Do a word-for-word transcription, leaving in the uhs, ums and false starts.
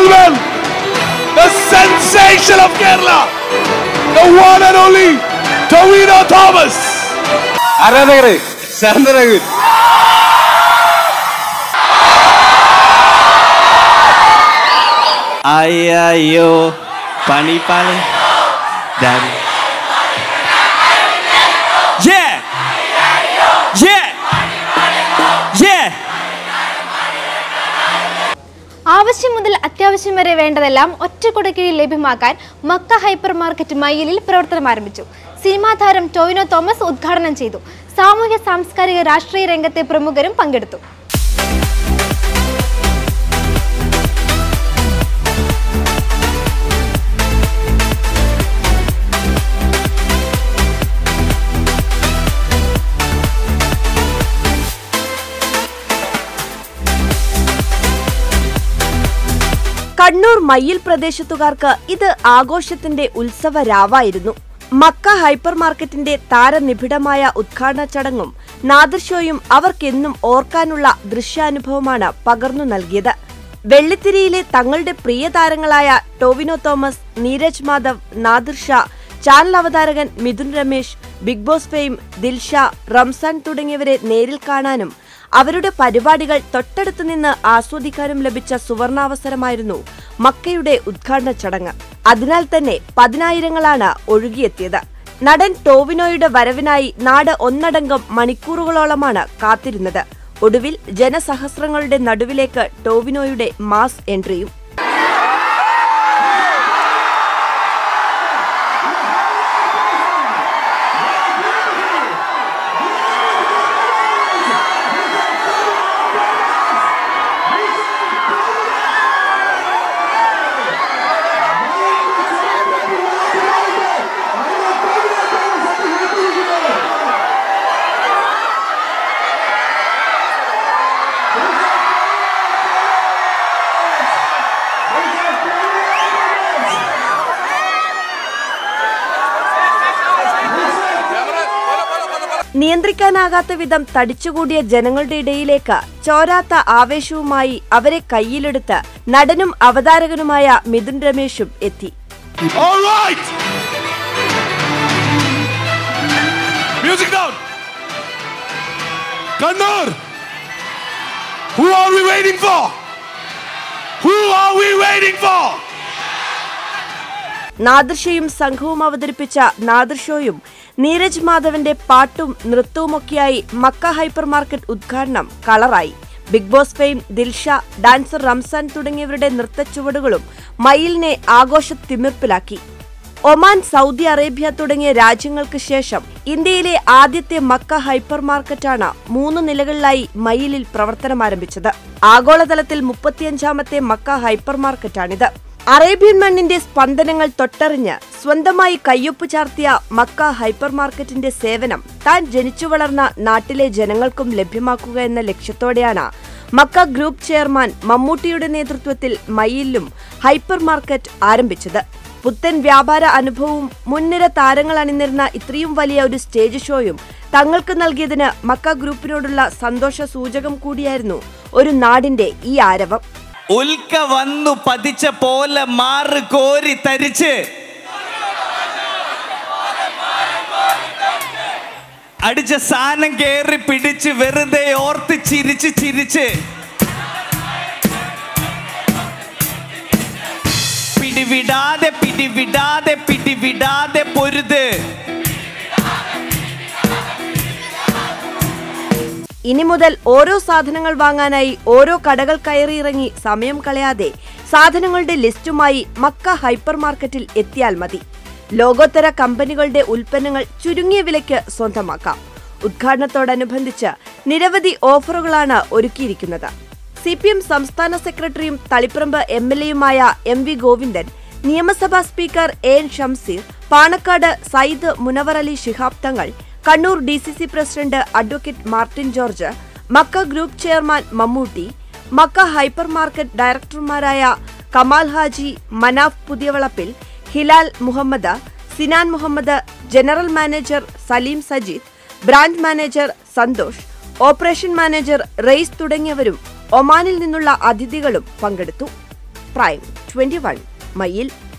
gentlemen, the sensation of Kerala, the one and only Towino Thomas. Aradagare, Sandaragu. Ayayo, Pani Pani, Daddy. Yeah! Yeah! Yeah! ആവശ്യം മുതൽ അത്യാവശ്യം വരെ വേണ്ടതെല്ലാം ഒറ്റക്കുടക്കീഴിൽ ലഭ്യമാക്കാൻ Mecca hyper market മയ്യിലിൽ പ്രവർത്തനം ആരംഭിച്ചു. സിനിമാ താരം ടോവിനോ തോമസ് ഉദ്ഘാടനം ചെയ്തു. സാമൂഹ്യ സാംസ്കാരിക രാഷ്ട്രീയ രംഗത്തെ പ്രമുഖരും പങ്കെടുത്തു. കണ്ണൂർ മയ്യിൽ പ്രദേശത്തുകാർക്ക് ഇത് ആഘോഷത്തിന്റെ ഉത്സവ രാവായിരുന്നു. മക്ക ഹൈപ്പർ മാർക്കറ്റിന്റെ താരനിബിഡമായ ഉദ്ഘാടന ചടങ്ങും നാദിർ ഷോയും അവർക്കെന്നും ഓർക്കാനുള്ള ദൃശ്യാനുഭവമാണ് പകർന്നു നൽകിയത്. വെള്ളിത്തിരിയിലെ തങ്ങളുടെ പ്രിയ താരങ്ങളായ ടോവിനോ തോമസ്, നീരജ് മാധവ്, നാദിർ ഷാ, ചാനൽ അവതാരകൻ Mithun Ramesh, Bigg Boss fame Dilsha, Ramzan തുടങ്ങിയവരെ നേരിൽ കാണാനും അവരുടെ പരിപാടികൾ തൊട്ടടുത്തു നിന്ന് ആസ്വദിക്കാനും ലഭിച്ച സുവർണാവസരമായിരുന്നു മക്കയുടെ ഉദ്ഘാടന ചടങ്ങ്. അതിനാൽ തന്നെ പതിനായിരങ്ങളാണ് ഒഴുകിയെത്തിയത്. നടൻ ടോവിനോയുടെ വരവിനായി നാട് ഒന്നടങ്കം മണിക്കൂറുകളോളമാണ് കാത്തിരുന്നത്. ഒടുവിൽ ജനസഹസ്രങ്ങളുടെ നടുവിലേക്ക് ടോവിനോയുടെ മാസ് എൻട്രിയും. നിയന്ത്രിക്കാനാകാത്ത വിധം തടിച്ചുകൂടിയ ജനങ്ങളുടെ ഇടയിലേക്ക് ചോരാത്ത ആവേശവുമായി അവരെ കയ്യിലെടുത്ത് നടനും അവതാരകനുമായ മിഥുൻ രമേശും എത്തി. നാദിർ ഷയും സംഘവും അവതരിപ്പിച്ച നാദിർ ഷോയും നീരജ് മാധവന്റെ പാട്ടും നൃത്തവുമൊക്കെയായി മക്ക ഹൈപ്പർ മാർക്കറ്റ് ഉദ്ഘാടനം കളറായി. Bigg Boss fame Dilsha, dancer Ramzan തുടങ്ങിയവരുടെ നൃത്തച്ചുവടുകളും മയിലിനെ ആഘോഷത്തിമിർപ്പിലാക്കി. ഒമാൻ, സൗദി അറേബ്യ തുടങ്ങിയ രാജ്യങ്ങൾക്ക് ശേഷം ഇന്ത്യയിലെ ആദ്യത്തെ മക്ക ഹൈപ്പർ മാർക്കറ്റാണ് മൂന്ന് നിലകളിലായി മയിലിൽ പ്രവർത്തനമാരംഭിച്ചത്. ആഗോളതലത്തിൽ മുപ്പത്തിയഞ്ചാമത്തെ മക്ക ഹൈപ്പർ മാർക്കറ്റാണിത്. അറേബ്യൻ മണ്ണിന്റെ സ്പന്ദനങ്ങൾ തൊട്ടറിഞ്ഞ് സ്വന്തമായി കയ്യൊപ്പ് ചാർത്തിയ മക്ക ഹൈപ്പർ മാർക്കറ്റിന്റെ സേവനം താൻ ജനിച്ചു വളർന്ന നാട്ടിലെ ജനങ്ങൾക്കും ലഭ്യമാക്കുക എന്ന ലക്ഷ്യത്തോടെയാണ് മക്ക ഗ്രൂപ്പ് ചെയർമാൻ മമ്മൂട്ടിയുടെ നേതൃത്വത്തിൽ മയ്യിലും ഹൈപ്പർ മാർക്കറ്റ് ആരംഭിച്ചത്. പുത്തൻ വ്യാപാര അനുഭവവും മുൻനിര താരങ്ങൾ അണിനിരുന്ന ഇത്രയും വലിയ ഒരു സ്റ്റേജ് ഷോയും തങ്ങൾക്ക് നൽകിയതിന് മക്ക ഗ്രൂപ്പിനോടുള്ള സന്തോഷ സൂചകം കൂടിയായിരുന്നു ഒരു നാടിന്റെ ഈ ആരവം. ഉൽക്ക വന്നു പതിച്ച പോലെ മാറ് കോരി തരിച്ച് അടിച്ച സാധനം കേറി പിടിച്ച് വെറുതെ ഓർത്ത് ചിരിച്ച് ചിരിച്ച് പിടിവിടാതെ പിടിവിടാതെ പിടിവിടാതെ പൊരുത്. ഇനി മുതൽ ഓരോ സാധനങ്ങൾ വാങ്ങാനായി ഓരോ കടകൾ കയറിയിറങ്ങി സമയം കളയാതെ സാധനങ്ങളുടെ ലിസ്റ്റുമായി മക്ക ഹൈപ്പർ മാർക്കറ്റിൽ എത്തിയാൽ മതി. ലോകോത്തര കമ്പനികളുടെ ഉൽപ്പന്നങ്ങൾ ചുരുങ്ങിയ വിലയ്ക്ക് സ്വന്തമാക്കാം. ഉദ്ഘാടനത്തോടനുബന്ധിച്ച് നിരവധി ഓഫറുകളാണ് ഒരുക്കിയിരിക്കുന്നത്. സി പി എം സംസ്ഥാന സെക്രട്ടറിയും തളിപ്പറമ്പ് എം എൽ എയുമായ എം വി ഗോവിന്ദൻ, നിയമസഭാ speaker A N Shamseer, Panakkad Sayyid Munavar Ali Shihab Thangal, Kannur D C C president advocate Martin George, Makka group chairman Mammootty, Makka hyper market ഡയറക്ടർമാരായ കമാൽ ഹാജി, മനാഫ് പുതിയവളപ്പിൽ, Hilal Muhammad, Sinan Muhammad, general manager Saleem Sajeed, branch manager Santhosh, operation manager Rais തുടങ്ങിയവരും ഒമാനിൽ നിന്നുള്ള അതിഥികളും പങ്കെടുത്തു. പ്രൈം ട്വന്റി വൺ മയിൽ.